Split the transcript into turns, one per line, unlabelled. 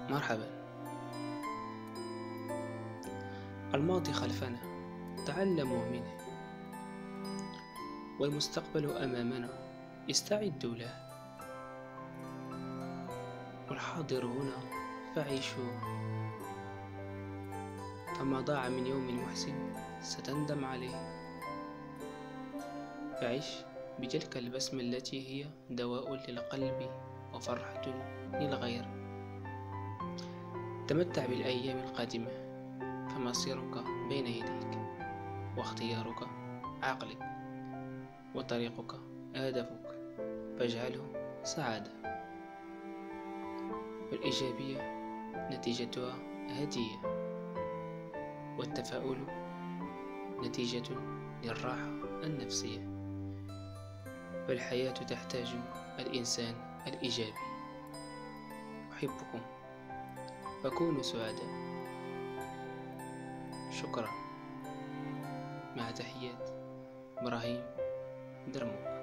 مرحبا. الماضي خلفنا، تعلموا منه، والمستقبل أمامنا، استعدوا له. والحاضر هنا فعيشوه، فما ضاع من يوم محسن ستندم عليه. فعش بتلك البسمة التي هي دواء للقلب وفرحة للغير. تمتع بالأيام القادمة، فمصيرك بين يديك، واختيارك عقلك، وطريقك هدفك، فاجعله سعادة. والإيجابية نتيجتها هدية، والتفاؤل نتيجة للراحة النفسية. فالحياة تحتاج الإنسان الإيجابي. أحبكم، فكونوا سعداء. شكرا. مع تحيات إبراهيم درموك.